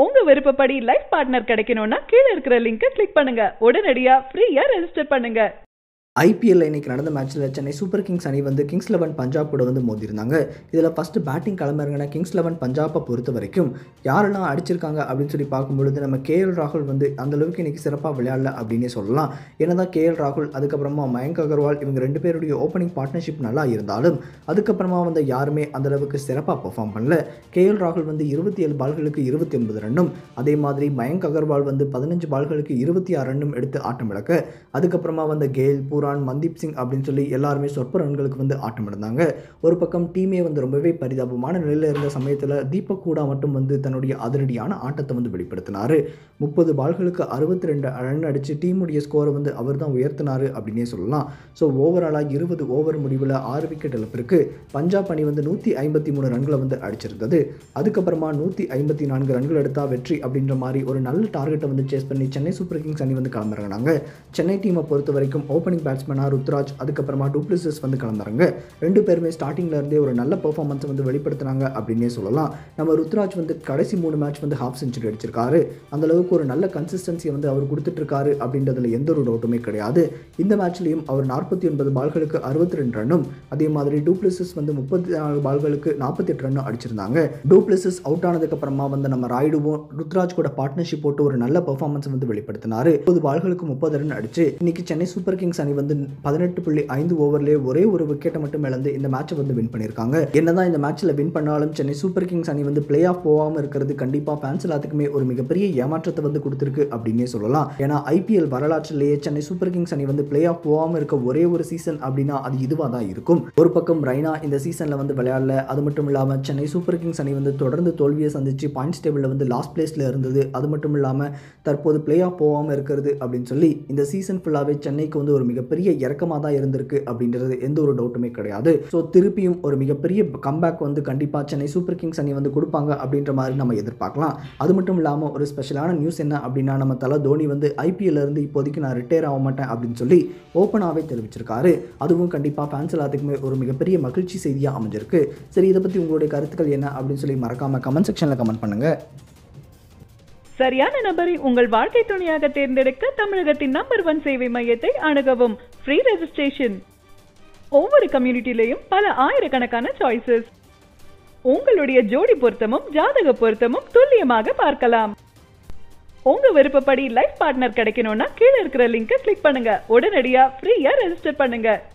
உங்க விருப்பப்படி life partner கிடைக்கணும்னா கீழ இருக்கிற லிங்கை கிளிக் பண்ணுங்க. உடனடியா ஃப்ரீயா ரெஜிஸ்டர் பண்ணுங்க. ஐபிஎல்ல இன்னைக்கு நடந்த மேட்ச்சில் சென்னை சூப்பர் கிங்ஸ் அணி வந்து கிங்ஸ் 11 பஞ்சாப் கூட வந்து மோதிருந்தாங்க. இதில் ஃபஸ்ட்டு பேட்டிங் களமிறங்கின கிங்ஸ் 11 பஞ்சாப்பை பொறுத்த வரைக்கும் யாரெல்லாம் அடிச்சிருக்காங்க அப்படின்னு சொல்லி பார்க்கும்பொழுது நம்ம கேஎல் ராகுல் வந்து அந்தளவுக்கு இன்றைக்கி சிறப்பாக விளையாடல அப்படின்னே சொல்லலாம். என்னதான் கேஎல் ராகுல் அதுக்கப்புறமா மயங்க் அகர்வால் இவங்க 2 பேருடைய ஓப்பனிங் பார்ட்னர்ஷிப் நல்லா இருந்தாலும் அதுக்கப்புறமா வந்து யாருமே அந்தளவுக்கு சிறப்பாக பெர்ஃபார்ம் பண்ணல. கேஎல் ராகுல் வந்து 27 பால்களுக்கு 29 ரன்னும், அதே மாதிரி மயங்க் அகர்வால் வந்து 15 பால்களுக்கு 26 ரன்னும் எடுத்து ஆட்டம் இழக்க, அதுக்கப்புறமா வந்து கேல், மன்தீப் சிங் அப்படின்னு சொல்லி எல்லாருமே சொற்ப ரன்களுக்கு வந்து ஆட்டம் இழந்தாங்க. ஒரு பக்கம் டீமே வந்து ரொம்பவே பரிதாபமான நிலையில் இருந்த சமயத்தில் தீபக் ஹூடா மட்டும் வந்து தன்னுடைய அதிரடியான ஆட்டத்தை வந்து வெளிப்படுத்தினார். 30 பால்களுக்கு 62 ரன் அடித்து டீமுடைய ஸ்கோரை வந்து அவர் தான் உயர்த்தினார் அப்படின்னே சொல்லலாம். ஸோ ஓவராலாக 20 ஓவர் முடிவில் 6 விக்கெட் இழப்பிற்கு பஞ்சாப் அணி வந்து 153 ரன்களை வந்து அடிச்சிருந்தது. அதுக்கப்புறமா 154 ரன்கள் எடுத்தால் வெற்றி அப்படின்ற மாதிரி ஒரு நல்ல டார்கெட்டை வந்து சேஸ் பண்ணி சென்னை சூப்பர் கிங்ஸ் அணி வந்து களமிறங்கினாங்க. சென்னை டீமை பொறுத்த வரைக்கும் ஓப்பனிங் பேட்ஸ்மேனாக ருத்ராஜ் அதுக்கப்புறமா டூப்ளிசிஸ் வந்து கலந்தாங்க. 2 பேருமே ஸ்டார்டிங்ல இருந்தே ஒரு நல்ல பெர்ஃபார்மன்ஸை வந்து வெளிப்படுத்தினாங்க அப்படின்னே சொல்லலாம். நம்ம ருத்ராஜ் வந்து கடைசி 3 மேட்ச் வந்து ஹாஃப் செஞ்சுரி அடிச்சிருக்காரு. அந்த அளவுக்கு ஒரு நல்ல கன்சிஸ்டன்சியை வந்து அவர் கொடுத்துட்டு இருக்காரு அப்படின்றதுல எந்த ஒரு டவுட்டுமே கிடையாது. இந்த மேட்ச்லையும் அவர் 49 பால்களுக்கு 62 ரன்னும், அதே மாதிரி டூப்ளிசிஸ் வந்து 34 பால்களுக்கு 48 ரன்னும் அடிச்சிருந்தாங்க. டூப்ளிசிஸ் அவுட் ஆனதுக்கு அப்புறமா வந்து நம்ம ராய்டுவும் ருத்ராஜ் கூட பார்ட்னர்ஷிப் போட்டு ஒரு நல்ல பெர்ஃபார்மன்ஸ் வந்து வெளிப்படுத்தினாரு. 30 பால்களுக்கு 30 ரன் அடிச்சு இன்னைக்கு சென்னை சூப்பர் கிங்ஸ் அணி வந்து 18.5 ஓவர்லேயே ஒரே ஒரு விக்கெட்டை மட்டும் இழந்து இந்த மேட்சை வந்து வின் பண்ணியிருக்காங்க. என்னதான் இந்த மேட்ச்சில் வின் பண்ணாலும் சென்னை சூப்பர் கிங்ஸ் அணி வந்து பிளே ஆஃப் போகாமல் இருக்கிறது கண்டிப்பாக ஃபேன்ஸ் எல்லாத்துக்குமே ஒரு மிகப்பெரிய ஏமாற்றத்தை வந்து கொடுத்துருக்கு அப்படின்னே சொல்லலாம். ஏன்னா ஐபிஎல் வரலாற்றிலேயே சென்னை சூப்பர் கிங்ஸ் அணி வந்து பிளே ஆஃப் போகாமல் இருக்க ஒரே ஒரு சீசன் அப்படின்னா அது இதுவாக தான் இருக்கும். ஒரு பக்கம் ரெய்னா இந்த சீசனில் வந்து விளையாடல, அது மட்டும் இல்லாமல் சென்னை சூப்பர் கிங்ஸ் அணி வந்து தொடர்ந்து தோல்வியை சந்திச்சு பாயிண்ட்ஸ் டேபிளில் வந்து லாஸ்ட் பிளேஸில் இருந்தது. அது மட்டும் இல்லாமல் தற்போது பிளே ஆஃப் போகாமல் இருக்கிறது அப்படின்னு சொல்லி இந்த சீசன் ஃபுல்லாகவே சென்னைக்கு வந்து ஒரு மிகப்பெரிய இறக்கமாக தான் இருந்திருக்கு அப்படின்றது எந்த ஒரு டவுட்டுமே கிடையாது. ஸோ திருப்பியும் ஒரு மிகப்பெரிய கம்பேக் வந்து கண்டிப்பாக சென்னை சூப்பர் கிங்ஸ் அணி வந்து கொடுப்பாங்க அப்படின்ற மாதிரி நம்ம எதிர்பார்க்கலாம். அது மட்டும் இல்லாமல் ஒரு ஸ்பெஷலான நியூஸ் என்ன அப்படின்னா நம்ம தல தோனி வந்து ஐபிஎல்ல இருந்து இப்போதைக்கு நான் ரிட்டையர் ஆக மாட்டேன் அப்படின்னு சொல்லி ஓப்பனாகவே தெரிவிச்சிருக்காரு. அதுவும் கண்டிப்பாக ஃபேன்ஸ் எல்லாத்துக்குமே ஒரு மிகப்பெரிய மகிழ்ச்சி செய்தியாக அமைஞ்சிருக்கு. சரி, இதை பற்றி உங்களுடைய கருத்துக்கள் என்ன அப்படின்னு சொல்லி மறக்காம கமெண்ட் செக்ஷனில் கமெண்ட் பண்ணுங்க. சரியான நபரை உங்கள் வாழ்க்கை துணையாக தேர்ந்தெடுக்க தமிழகத்தின் நம்பர் 1 சேவை மையத்தை அணுகவும். Free registration. ஒவ்வொரு கம்யூனிட்டிலையும் பல ஆயிரக்கணக்கான சாய்ஸஸ். உங்களுடைய ஜோடி பொருத்தமும் ஜாதக பொருத்தமும் துல்லியமாக பார்க்கலாம். உங்க விருப்பப்படி லைஃப் பார்ட்னர் கிடைக்கணும்னா கீழ இருக்கிற லிங்கை கிளிக் பண்ணுங்க. உடனடியா ஃப்ரீயா ரெஜிஸ்டர் பண்ணுங்க.